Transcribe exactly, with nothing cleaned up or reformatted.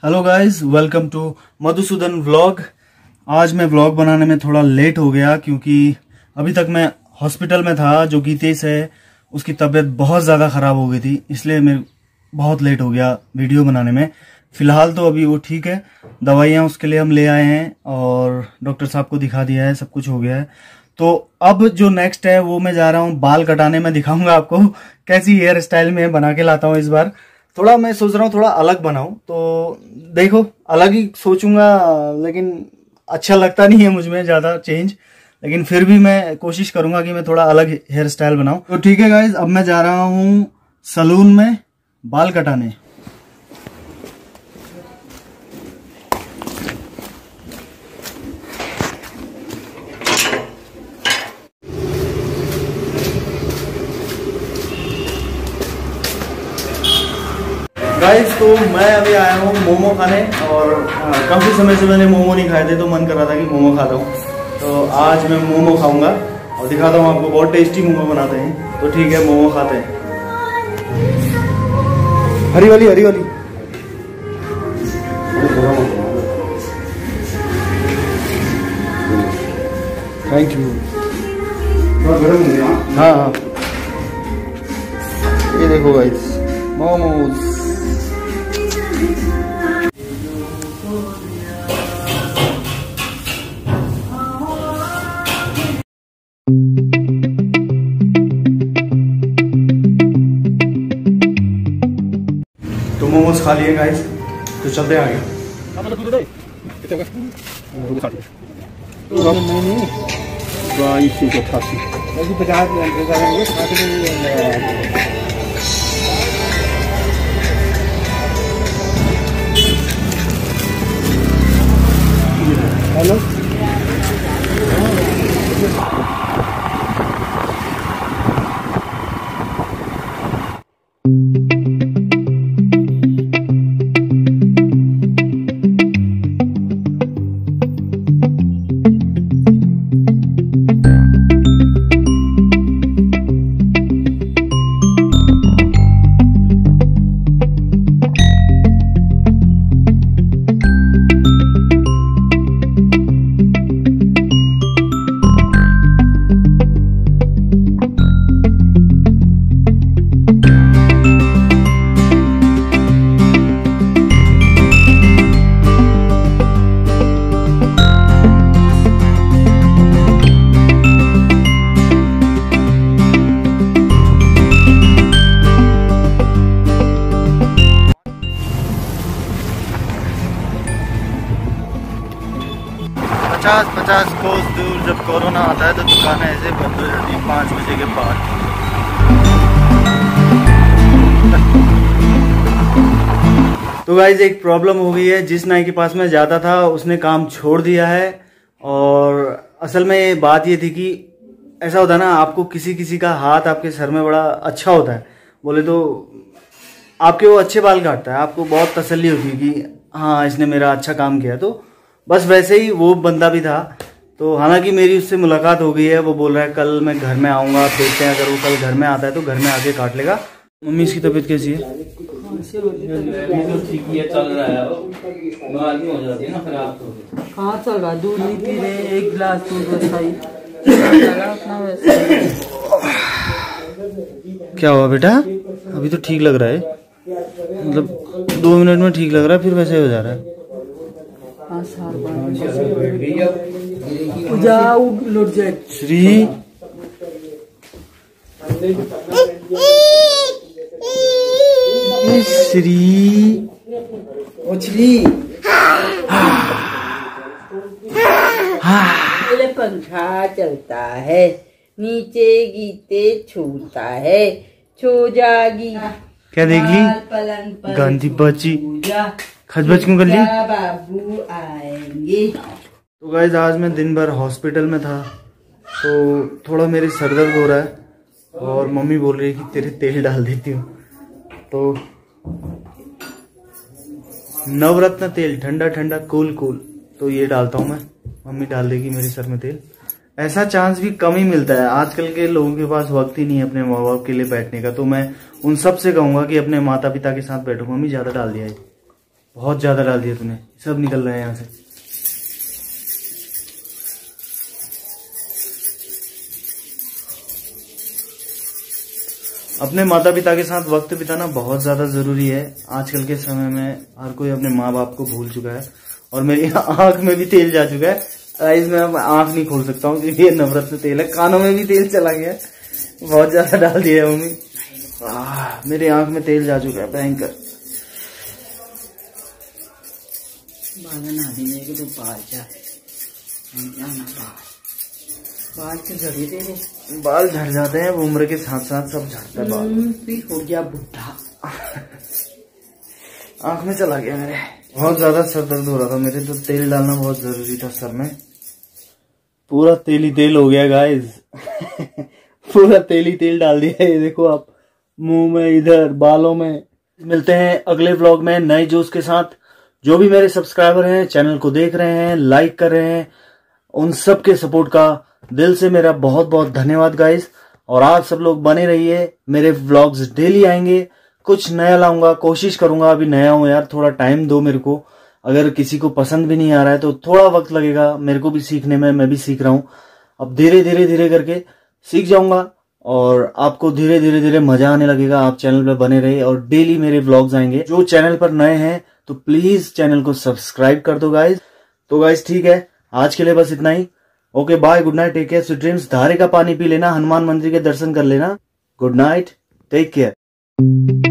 Hello guys, welcome to Madhusudan vlog. आज मैं vlog बनाने में थोड़ा लेट हो गया क्योंकि अभी तक मैं हॉस्पिटल में था। जो गीतेश है उसकी तबीयत बहुत ज़्यादा ख़राब हो गई थी, इसलिए मैं बहुत लेट हो गया वीडियो बनाने में। फ़िलहाल तो अभी वो ठीक है, दवाइयाँ उसके लिए हम ले आए हैं और डॉक्टर साहब को दिखा दिया है, सब कुछ हो गया है। तो अब जो नेक्स्ट है वो मैं जा रहा हूँ बाल कटाने में। दिखाऊंगा आपको कैसी हेयर स्टाइल में बना के लाता हूँ इस बार। थोड़ा मैं सोच रहा हूँ थोड़ा अलग बनाऊं, तो देखो अलग ही सोचूंगा, लेकिन अच्छा लगता नहीं है मुझ में ज़्यादा चेंज, लेकिन फिर भी मैं कोशिश करूंगा कि मैं थोड़ा अलग हेयर स्टाइल बनाऊं। तो ठीक है गाइज, अब मैं जा रहा हूँ सलून में बाल कटाने। गाइस, तो मैं अभी आया हूँ मोमो खाने और काफ़ी समय से मैंने मोमो नहीं खाए थे, तो मन कर रहा था कि मोमो खाता हूँ। तो आज मैं मोमो खाऊंगा और दिखाता हूँ आपको, बहुत टेस्टी मोमो बनाते हैं। तो ठीक है, मोमो खाते हैं। हरी वाली हरी वाली थैंक यू। हाँ हाँ, ये देखो गाइस, मोमोज। तो मोमोज खा लिए गाइस, तो चलते हैं आगे। हेलो, पचास पचास कोस दूर जब कोरोना आता है तो दुकानें ऐसे बंद हो जाती है पाँच बजे के बाद। तो गाइज, एक प्रॉब्लम हो गई है। जिस नाई के पास मैं जाता था उसने काम छोड़ दिया है। और असल में बात ये थी कि ऐसा होता है ना, आपको किसी किसी का हाथ आपके सर में बड़ा अच्छा होता है, बोले तो आपके वो अच्छे बाल काटता है, आपको बहुत तसल्ली होती है कि हाँ इसने मेरा अच्छा काम किया। तो बस वैसे ही वो बंदा भी था। तो हालांकि मेरी उससे मुलाकात हो गई है, वो बोल रहा है कल मैं घर में आऊँगा, देखते हैं अगर वो कल घर में आता है तो घर में आके काट लेगा। मम्मी इसकी तबीयत कैसी है? चल रहा है, हो जाती है ना खराब। तो कहाँ चल रहा है, दूध नहीं पी रहे, एक गिलास दूध सही। क्या हुआ बेटा? अभी तो ठीक लग रहा है, मतलब दो मिनट में ठीक लग रहा है, फिर वैसे हो जा रहा है। श्री श्री उछली पंखा चलता है, नीचे गीते छूता है, छो जागी क्या देख ली गांधी बची खजबच क्यों कर ली? बाबू आएंगे। तो गाइस, आज मैं दिन भर हॉस्पिटल में था, तो थोड़ा मेरे सर दर्द हो रहा है और मम्मी बोल रही है कि तेरे तेल डाल देती हूँ। तो नवरत्न तेल, ठंडा ठंडा कूल कूल, तो ये डालता हूँ मैं। मम्मी डाल देगी मेरे सर में तेल। ऐसा चांस भी कम ही मिलता है, आजकल के लोगों के पास वक्त ही नहीं है अपने माँ बाप के लिए बैठने का। तो मैं उन सब से कहूंगा कि अपने माता पिता के साथ बैठो। मम्मी ज्यादा डाल दिया है, बहुत ज्यादा डाल दिया तूने, सब निकल रहा है यहाँ से। अपने माता पिता के साथ वक्त बिताना बहुत ज्यादा जरूरी है। आजकल के समय में हर कोई अपने माँ बाप को भूल चुका है और मेरी आंख में भी तेल जा चुका है। इसमें अब आंख नहीं खोल सकता हूँ क्योंकि ये नवरत्न से तेल है। कानों में भी तेल चला गया, बहुत ज्यादा डाल दिया है मम्मी। मेरी आंख में तेल जा चुका है भयंकर। बाल के झड़े तेरे, बाल झड़ जाते हैं, उम्र के साथ साथ सब झड़ता है बाल। फिर हो गया बुढ़ा। आंख में चला गया मेरे। बहुत ज्यादा सर दर्द हो रहा था मेरे, तो तेल डालना बहुत जरूरी था सर में। पूरा तेल ही तेल हो गया गाइस। पूरा तेल ही तेल डाल दिया है, ये देखो आप, मुंह में, इधर बालों में। मिलते हैं अगले व्लॉग में नए जोश के साथ। जो भी मेरे सब्सक्राइबर हैं, चैनल को देख रहे हैं, लाइक कर रहे हैं, उन सब के सपोर्ट का दिल से मेरा बहुत बहुत धन्यवाद गाइस। और आप सब लोग बने रहिए, मेरे व्लॉग्स डेली आएंगे, कुछ नया लाऊंगा, कोशिश करूंगा। अभी नया हूं यार, थोड़ा टाइम दो मेरे को। अगर किसी को पसंद भी नहीं आ रहा है तो थोड़ा वक्त लगेगा मेरे को भी सीखने में, मैं भी सीख रहा हूं। अब धीरे धीरे धीरे करके सीख जाऊंगा और आपको धीरे धीरे धीरे मजा आने लगेगा। आप चैनल पे बने रहिए और डेली मेरे व्लॉग्स आएंगे। जो चैनल पर नए हैं तो प्लीज चैनल को सब्सक्राइब कर दो गाइज। तो गाइज ठीक है, आज के लिए बस इतना ही। Okay bye, good night, take care, sweet dreams. धारे का पानी पी लेना, हनुमान मंदिर के दर्शन कर लेना। Good night, take care.